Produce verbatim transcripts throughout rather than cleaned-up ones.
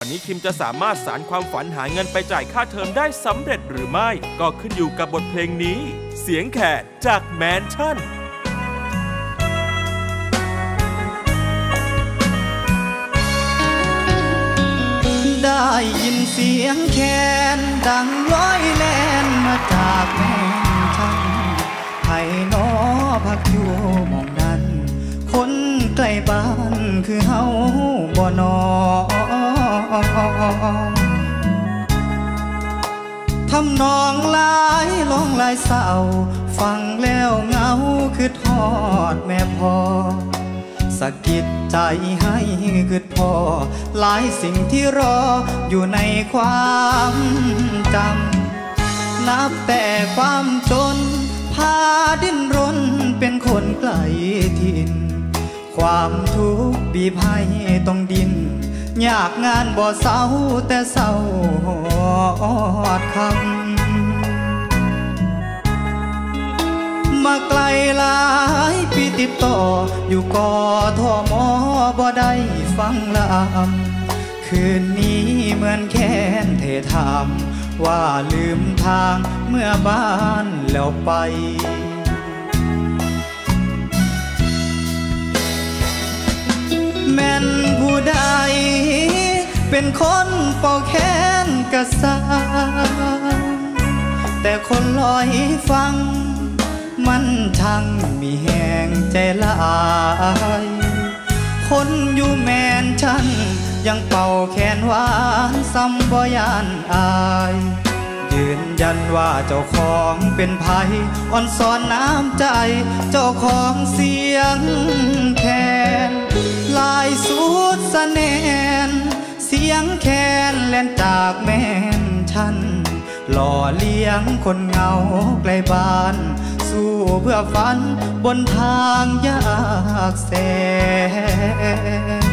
วันนี้คิมจะสามารถสานความฝันหาเงินไปจ่ายค่าเทอมได้สำเร็จหรือไม่ก็ขึ้นอยู่กับบทเพลงนี้เสียงแขกจากแมนชั่นได้ยินเสียงแคนดังร้อยแล่นมาจากแม่นชั่นไผ่นอพักอยู่หม่องนั้นคนใกล้บ้านคือเฮาบ่นอทำนองลายลองลายเศร้าฟังแล้วเงาคือทอดแม่พ่อสะกิดใจให้คือพ่อหลายสิ่งที่รออยู่ในความจำนับแต่ความจนพาดิ้นรนเป็นคนไกลถิ่นความทุกข์บีบให้ต้องดิ้นยากงานบ่เศร้าแต่เศร้าอดคำมาไกลหลายปีติดต่ออยู่กอทมบ่ได้ฟังลำคืนนี้เหมือนแค้นเทถามว่าลืมทางเมื่อบ้านแล้วไปแม่นผู้ใดเป็นคนเป่าแค้นกะสาแต่คนลอยฟังมันช่างมีแหงใจลายคนอยู่แมนชั่นยังเป่าแขนหวานซ้ำบ่ยานอายยืนยันว่าเจ้าของเป็นไผอ่อนสอนน้ำใจเจ้าของเสียงแคนลายสุดสะแนนเสียงแคนแล่นจากแมนชั่นหล่อเลี้ยงคนเงาไกลบ้านสู้เพื่อฝันบนทางยากแสน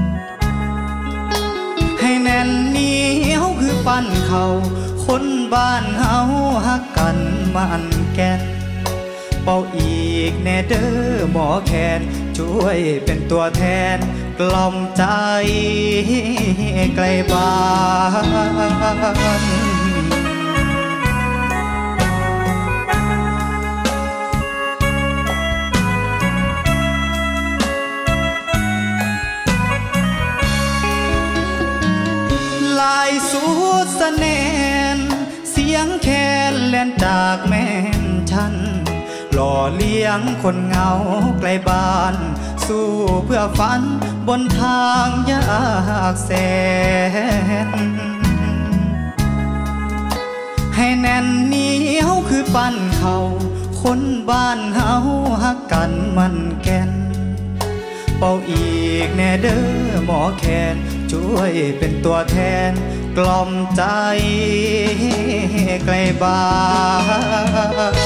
ให้แน่นเหนียวคือปั้นเขาคนบ้านเฮาฮักกันมันแก่นเป่าอีกแน่เด้อหมอแคนช่วยเป็นตัวแทนกล่อมใจไกลบ้านลายสุดสะแนนเสียงแคนแล่นจากแม่นชั่นหล่อเลี้ยงคนเงาไกลบ้านสู้เพื่อฝันบนทางยากแสนให้แน่นเหนียวคือปั้นเขาคนบ้านเฮาฮักกันมันแก่นเป่าอีกแน่เด้อหมอแคนช่วยเป็นตัวแทนกล่อมใจไกลบ้าน